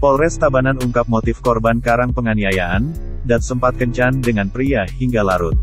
Polres Tabanan ungkap motif korban karang penganiayaan, dan sempat kencan dengan pria hingga larut.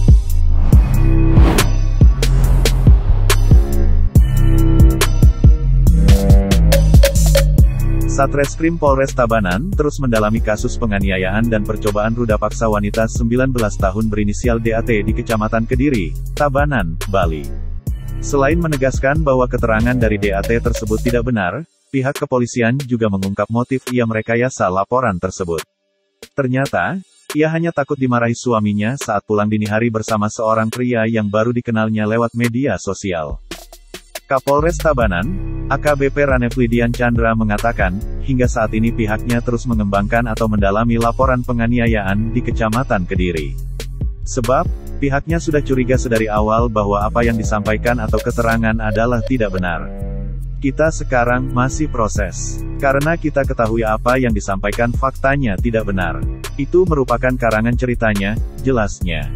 Satreskrim Polres Tabanan terus mendalami kasus penganiayaan dan percobaan ruda paksa wanita 19 tahun berinisial DAT di Kecamatan Kediri, Tabanan, Bali. Selain menegaskan bahwa keterangan dari DAT tersebut tidak benar, pihak kepolisian juga mengungkap motif ia merekayasa laporan tersebut. Ternyata, ia hanya takut dimarahi suaminya saat pulang dini hari bersama seorang pria yang baru dikenalnya lewat media sosial. Kapolres Tabanan, AKBP Raneflidian Chandra mengatakan, hingga saat ini pihaknya terus mengembangkan atau mendalami laporan penganiayaan di Kecamatan Kediri. Sebab, pihaknya sudah curiga sedari awal bahwa apa yang disampaikan atau keterangan adalah tidak benar. Kita sekarang masih proses. Karena kita ketahui apa yang disampaikan faktanya tidak benar. Itu merupakan karangan ceritanya, jelasnya.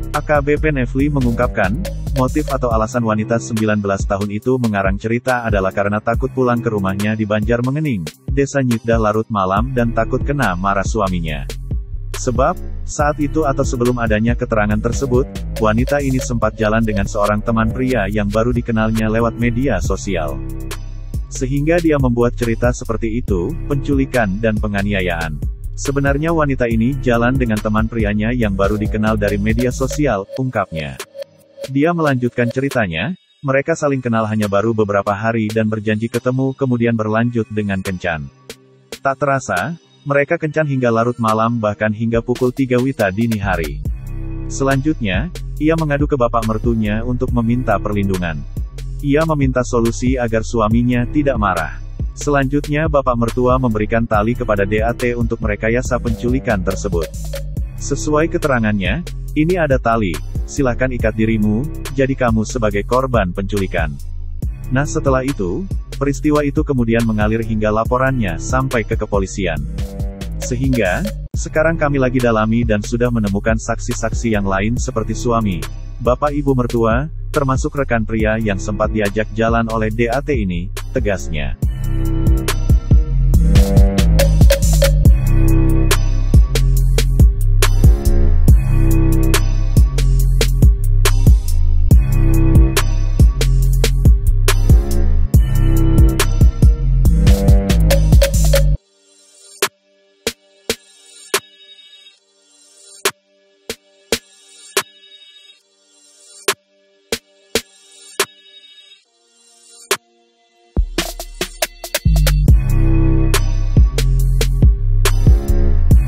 AKBP Nefli mengungkapkan, motif atau alasan wanita 19 tahun itu mengarang cerita adalah karena takut pulang ke rumahnya di Banjarmengening, Desa Nyitdah larut malam dan takut kena marah suaminya. Sebab, saat itu atau sebelum adanya keterangan tersebut, wanita ini sempat jalan dengan seorang teman pria yang baru dikenalnya lewat media sosial. Sehingga dia membuat cerita seperti itu, penculikan dan penganiayaan. Sebenarnya wanita ini jalan dengan teman prianya yang baru dikenal dari media sosial, ungkapnya. Dia melanjutkan ceritanya, mereka saling kenal hanya baru beberapa hari dan berjanji ketemu kemudian berlanjut dengan kencan. Tak terasa, mereka kencan hingga larut malam bahkan hingga pukul 3 WITA dini hari. Selanjutnya, ia mengadu ke bapak mertunya untuk meminta perlindungan. Ia meminta solusi agar suaminya tidak marah. Selanjutnya bapak mertua memberikan tali kepada DAT untuk merekayasa penculikan tersebut. Sesuai keterangannya, ini ada tali, silakan ikat dirimu, jadi kamu sebagai korban penculikan. Nah setelah itu, peristiwa itu kemudian mengalir hingga laporannya sampai ke kepolisian. Sehingga, sekarang kami lagi dalami dan sudah menemukan saksi-saksi yang lain seperti suami, bapak ibu mertua, termasuk rekan pria yang sempat diajak jalan oleh DAT ini, tegasnya.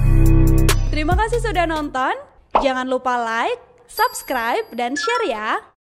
Terima kasih sudah nonton, jangan lupa like, subscribe, dan share ya!